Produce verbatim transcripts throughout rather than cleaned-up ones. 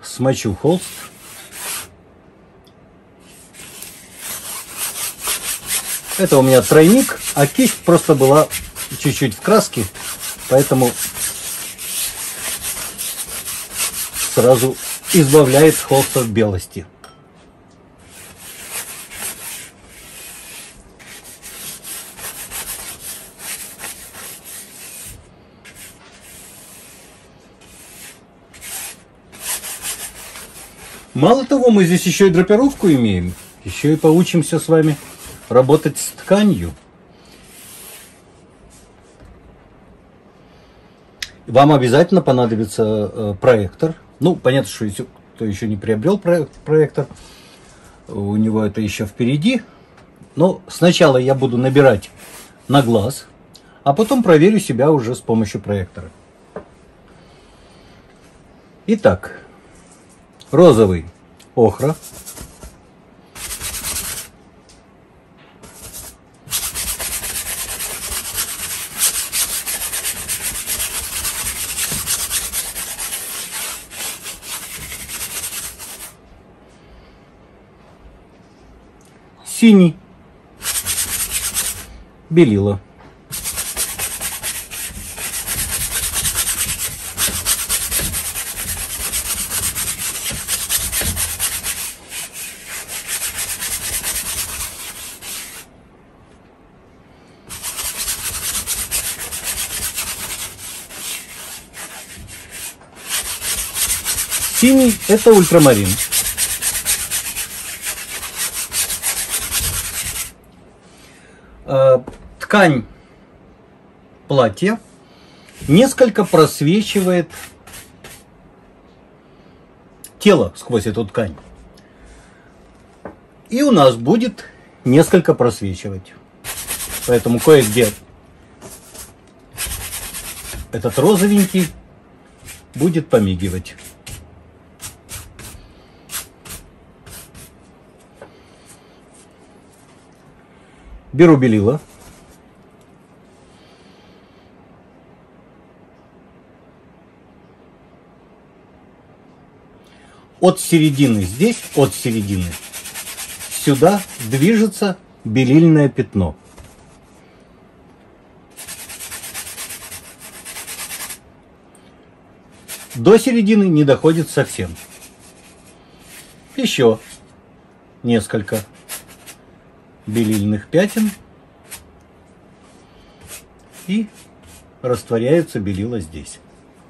смочу холст. Это у меня тройник, а кисть просто была чуть-чуть в краске, поэтому сразу избавляет холст от белости. Мало того, мы здесь еще и драпировку имеем, еще и поучимся с вами работать с тканью. Вам обязательно понадобится э, проектор. Ну, понятно, что если кто еще не приобрел проектор, у него это еще впереди. Но сначала я буду набирать на глаз, а потом проверю себя уже с помощью проектора. Итак, розовый охра. Синий белила. Синий — это ультрамарин. Ткань платья несколько просвечивает тело сквозь эту ткань. И у нас будет несколько просвечивать. Поэтому кое-где этот розовенький будет помигивать. Беру белила. От середины здесь, от середины, сюда движется белильное пятно. До середины не доходит совсем. Еще несколько белильных пятен, и растворяется белила здесь.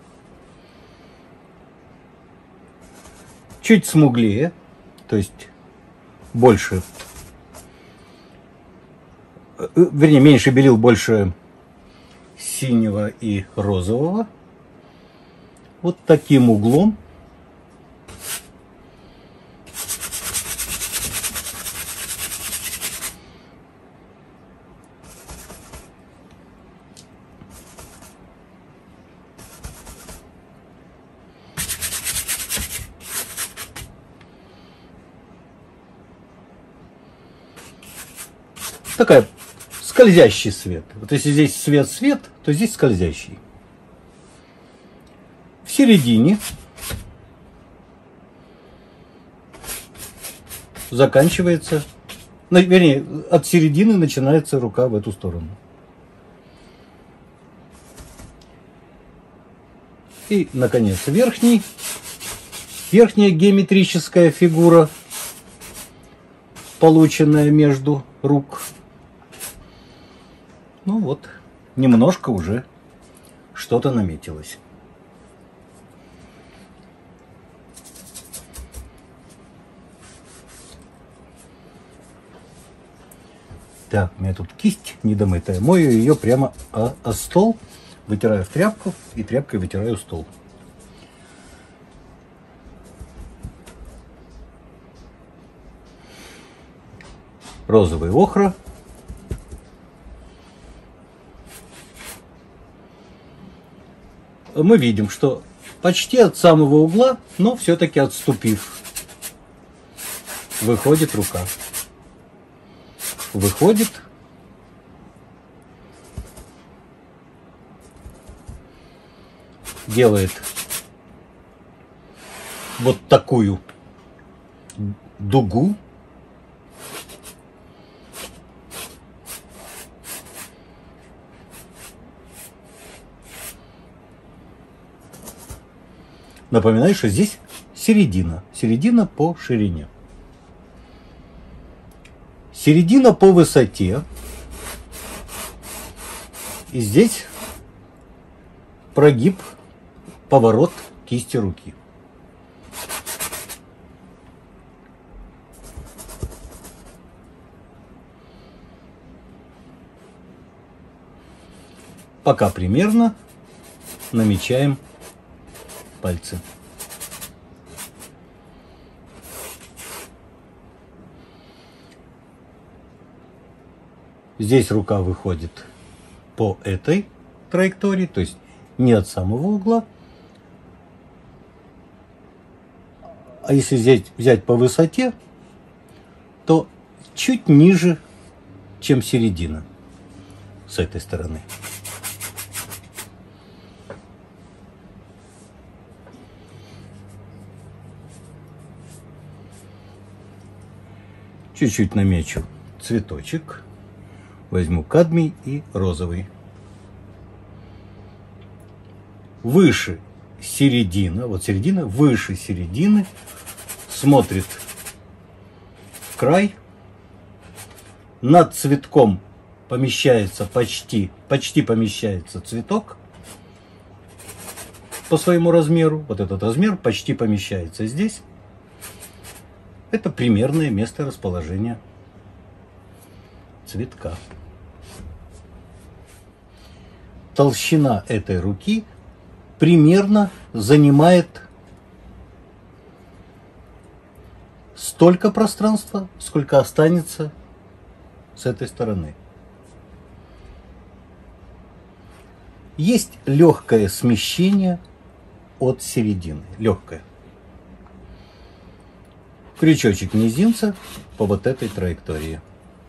Чуть смуглее, то есть больше, вернее, меньше белил, больше синего и розового. Вот таким углом такая скользящий свет. Вот если здесь свет-свет, то здесь скользящий. В середине заканчивается, ну, вернее, от середины начинается рука в эту сторону. И, наконец, верхний, верхняя геометрическая фигура, полученная между рук. Ну вот, немножко уже что-то наметилось. Так, у меня тут кисть недомытая. Мою ее прямо о, о стол, вытираю в тряпку и тряпкой вытираю стол. Розовый охра. Мы видим, что почти от самого угла, но все-таки отступив, выходит рука. Выходит. Делает вот такую дугу. Напоминаю, что здесь середина. Середина по ширине. Середина по высоте. И здесь прогиб, поворот кисти руки. Пока примерно намечаем пальцы. Здесь рука выходит по этой траектории, то есть не от самого угла. А если взять, взять по высоте, то чуть ниже, чем середина с этой стороны. Чуть-чуть намечу цветочек. Возьму кадмий и розовый. Выше середина, вот середина, выше середины смотрит в край. Над цветком помещается почти, почти помещается цветок по своему размеру. Вот этот размер почти помещается здесь. Это примерное место расположения цветка. Толщина этой руки примерно занимает столько пространства, сколько останется с этой стороны. Есть легкое смещение от середины. Легкое. Крючочек мизинца по вот этой траектории.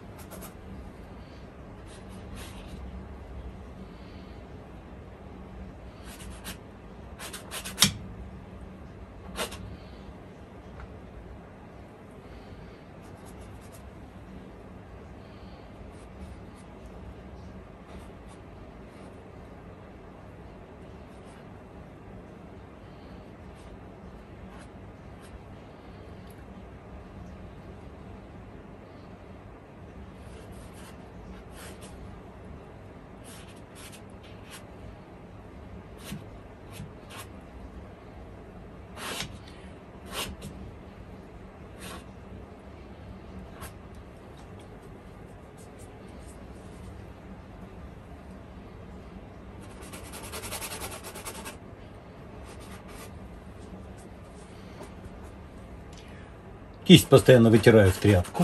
Кисть постоянно вытираю в тряпку.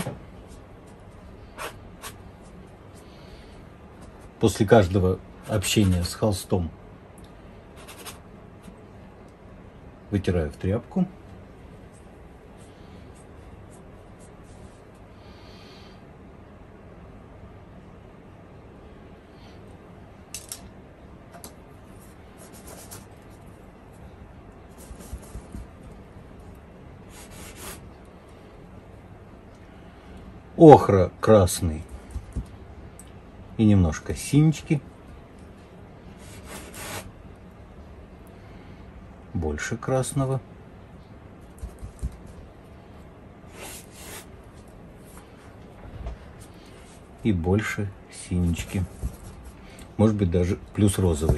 После каждого общения с холстом вытираю в тряпку. Охра красный и немножко синички. Больше красного. И больше синички. Может быть, даже плюс розовый.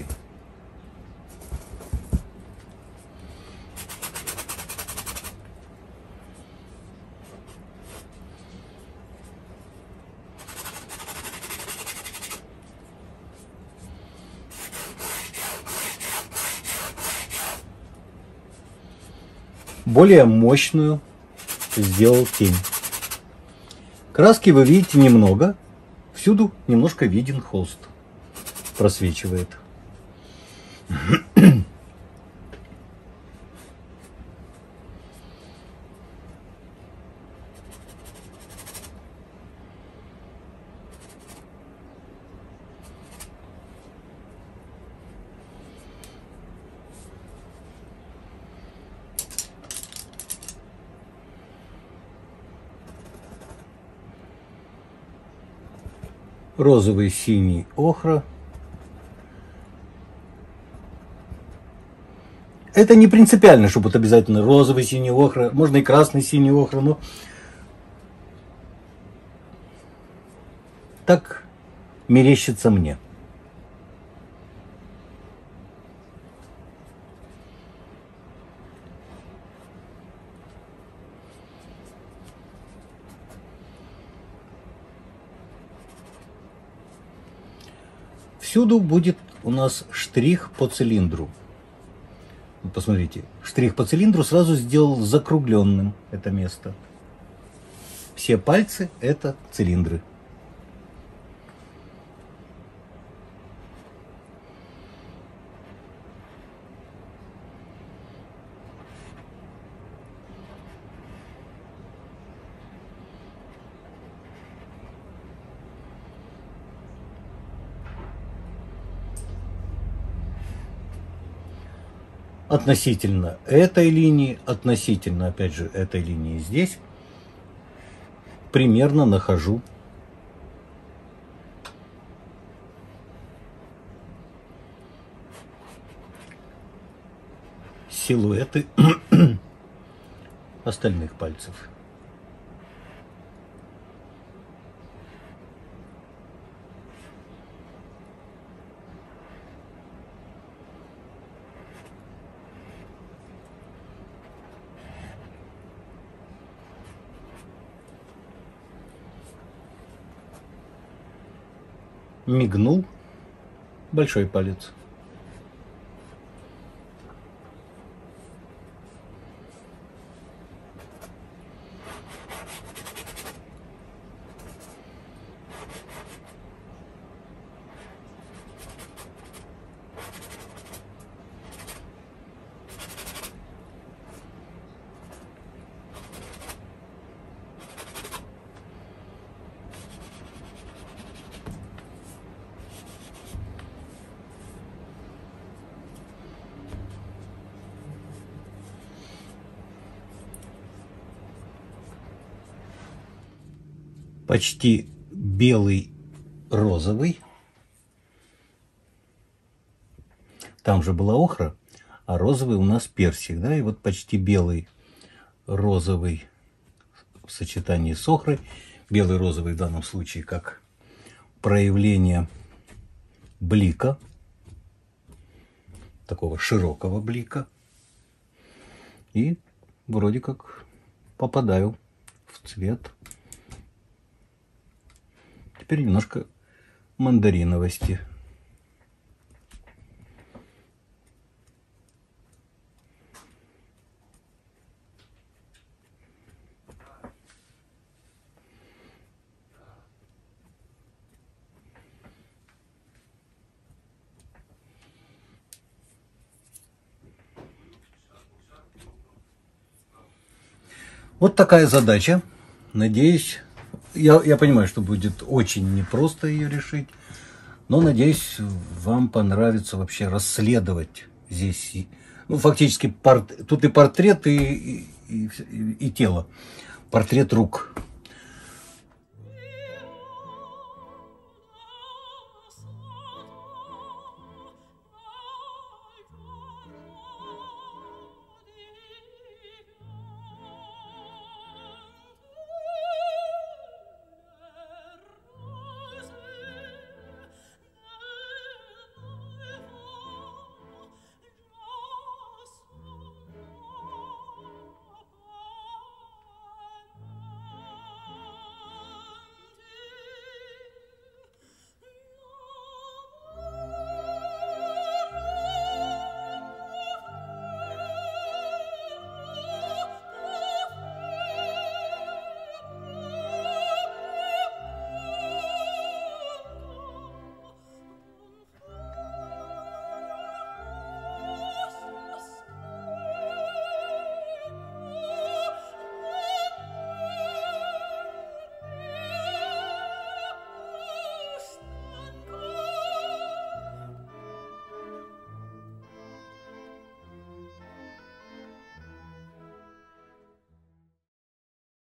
Более мощную сделал тень. Краски вы видите немного. Всюду немножко виден холст. Просвечивает. Розовый, синий, охра. Это не принципиально, чтобы вот обязательно розовый, синий, охра. Можно и красный, синий, охра, но так мерещится мне. Всюду будет у нас штрих по цилиндру. Посмотрите, штрих по цилиндру сразу сделал закругленным это место. Все пальцы — это цилиндры. Относительно этой линии, относительно, опять же, этой линии здесь, примерно нахожу силуэты остальных пальцев. Мигнул большой палец. Почти белый розовый. Там же была охра, а розовый у нас персик, да, и вот почти белый розовый в сочетании с охрой. Белый розовый в данном случае как проявление блика, такого широкого блика. И вроде как попадаю в цвет. Теперь немножко мандариновости. Вот такая задача. Надеюсь, я, я понимаю, что будет очень непросто ее решить, но надеюсь, вам понравится вообще расследовать здесь. Ну, фактически, порт, тут и портрет, и, и, и, и тело. Портрет рук.